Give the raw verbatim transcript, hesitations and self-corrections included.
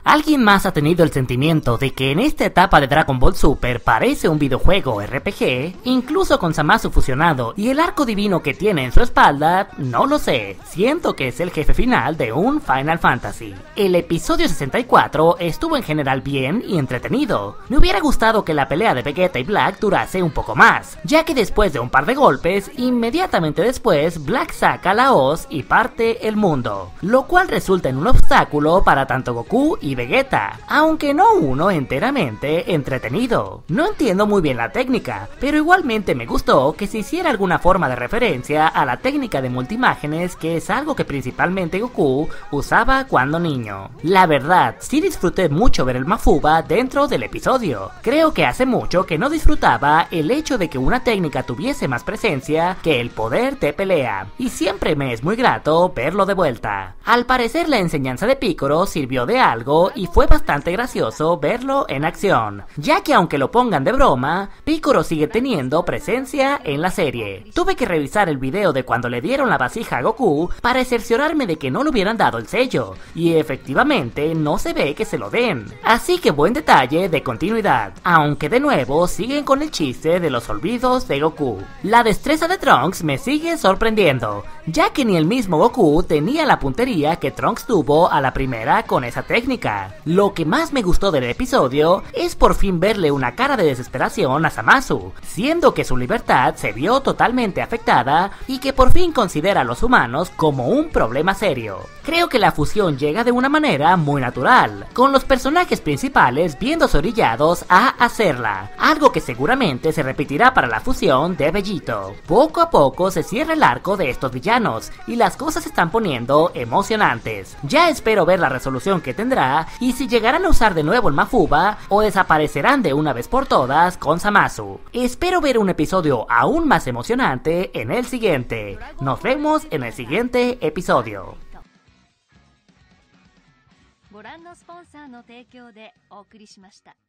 ¿Alguien más ha tenido el sentimiento de que en esta etapa de Dragon Ball Super parece un videojuego R P G? Incluso con Zamasu fusionado y el arco divino que tiene en su espalda, no lo sé, siento que es el jefe final de un Final Fantasy. El episodio sesenta y cuatro estuvo en general bien y entretenido. Me hubiera gustado que la pelea de Vegeta y Black durase un poco más, ya que después de un par de golpes, inmediatamente después Black saca la hoz y parte el mundo, lo cual resulta en un obstáculo para tanto Goku y Vegeta, aunque no uno enteramente entretenido. No entiendo muy bien la técnica, pero igualmente me gustó que se hiciera alguna forma de referencia a la técnica de multimágenes, que es algo que principalmente Goku usaba cuando niño. La verdad, sí disfruté mucho ver el Mafuba dentro del episodio. Creo que hace mucho que no disfrutaba el hecho de que una técnica tuviese más presencia que el poder de pelea, y siempre me es muy grato verlo de vuelta. Al parecer la enseñanza de Piccolo sirvió de algo y fue bastante gracioso verlo en acción, ya que aunque lo pongan de broma, Piccolo sigue teniendo presencia en la serie. Tuve que revisar el video de cuando le dieron la vasija a Goku para cerciorarme de que no le hubieran dado el sello, y efectivamente no se ve que se lo den, así que buen detalle de continuidad, aunque de nuevo siguen con el chiste de los olvidos de Goku. La destreza de Trunks me sigue sorprendiendo, ya que ni el mismo Goku tenía la puntería que Trunks tuvo a la primera con esa técnica. Lo que más me gustó del episodio es por fin verle una cara de desesperación a Zamasu, siendo que su libertad se vio totalmente afectada y que por fin considera a los humanos como un problema serio. Creo que la fusión llega de una manera muy natural, con los personajes principales viéndose orillados a hacerla, algo que seguramente se repetirá para la fusión de Vegito. Poco a poco se cierra el arco de estos villanos y las cosas se están poniendo emocionantes. Ya espero ver la resolución que tendrá y si llegarán a usar de nuevo el Mafuba o desaparecerán de una vez por todas con Zamasu. Espero ver un episodio aún más emocionante en el siguiente. Nos vemos en el siguiente episodio. ご覧のスポンサーの提供でお送りしました。